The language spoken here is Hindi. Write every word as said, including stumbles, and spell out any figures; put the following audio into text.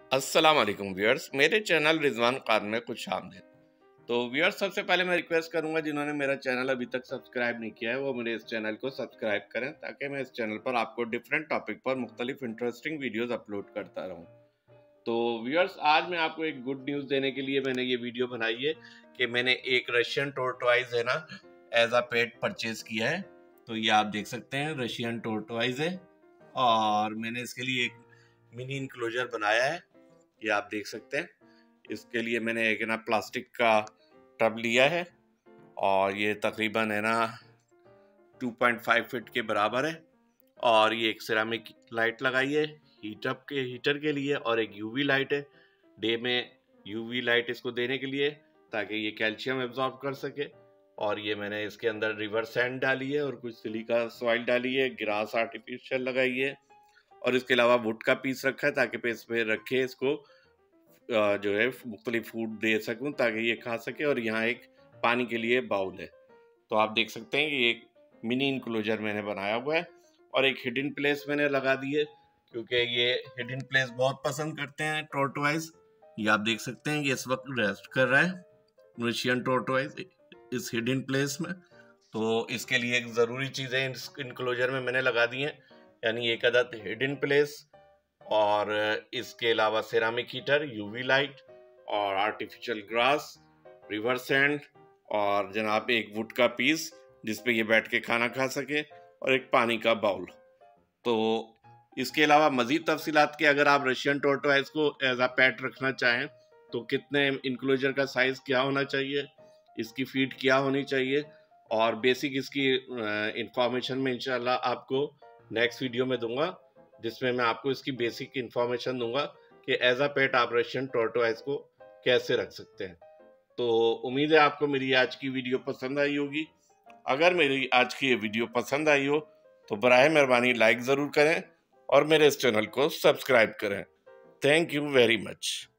अस्सलाम वालेकुम व्यूअर्स, मेरे चैनल रिजवान खान में कुछ आमदीद। तो व्यूअर्स, सबसे पहले मैं रिक्वेस्ट करूंगा जिन्होंने मेरा चैनल अभी तक सब्सक्राइब नहीं किया है वो मेरे इस चैनल को सब्सक्राइब करें, ताकि मैं इस चैनल पर आपको डिफरेंट टॉपिक पर मुख्तलिफ इंटरेस्टिंग वीडियोस अपलोड करता रहूं। तो व्यूअर्स, आज मैं आपको एक गुड न्यूज़ देने के लिए मैंने ये वीडियो बनाई है कि मैंने एक रशियन टोर्टोइज है ना एज अ पेट परचेज किया है। तो ये आप देख सकते हैं रशियन टोर्टोइज है, और मैंने इसके लिए एक मिनी इनक्लोजर बनाया है। ये आप देख सकते हैं। इसके लिए मैंने एक ना प्लास्टिक का टब लिया है, और ये तकरीबन है ना टू पॉइंट फाइव फीट के बराबर है। और ये एक सिरामिक लाइट लगाई है हीटअप के हीटर के लिए, और एक यूवी लाइट है। डे में यूवी लाइट इसको देने के लिए ताकि ये कैल्शियम एब्जॉर्ब कर सके। और ये मैंने इसके अंदर रिवर सैंड डाली है और कुछ सिलिका सॉइल डाली है, ग्रास आर्टिफिशियल लगाई है, और इसके अलावा वुड का पीस रखा है ताकि पे इस पे रखे इसको जो है मुख्तलिफ फूड दे सकूं ताकि ये खा सके। और यहाँ एक पानी के लिए बाउल है। तो आप देख सकते हैं कि एक मिनी इनक्लोजर मैंने बनाया हुआ है, और एक हिडन प्लेस मैंने लगा दी है, क्योंकि ये हिडन प्लेस बहुत पसंद करते हैं टोर्टोइज। ये आप देख सकते हैं कि इस वक्त रेस्ट कर रहा है रशियन टोर्टोइज इस हिडन प्लेस में। तो इसके लिए एक ज़रूरी चीज़ें इस इनक्लोजर में मैंने लगा दी हैं, यानी एक अदद हिडन प्लेस, और इसके अलावा सेरामिक हीटर, यूवी लाइट, और आर्टिफिशियल ग्रास, रिवर सैंड, और जनाब एक वुड का पीस जिसपे ये बैठ के खाना खा सके, और एक पानी का बाउल। तो इसके अलावा मज़ीद तफसीलात के अगर आप रशियन टोर्टोइज को एज आ पेट रखना चाहें तो कितने इनक्लोजर का साइज़ क्या होना चाहिए, इसकी फीड क्या होनी चाहिए, और बेसिक इसकी इंफॉर्मेशन में इंशाल्लाह आपको नेक्स्ट वीडियो में दूंगा, जिसमें मैं आपको इसकी बेसिक इंफॉर्मेशन दूंगा कि एज अ पेट आप रशियन टोर्टोइज को कैसे रख सकते हैं। तो उम्मीद है आपको मेरी आज की वीडियो पसंद आई होगी। अगर मेरी आज की ये वीडियो पसंद आई हो तो बराए मेहरबानी लाइक ज़रूर करें और मेरे इस चैनल को सब्सक्राइब करें। Thank you very much.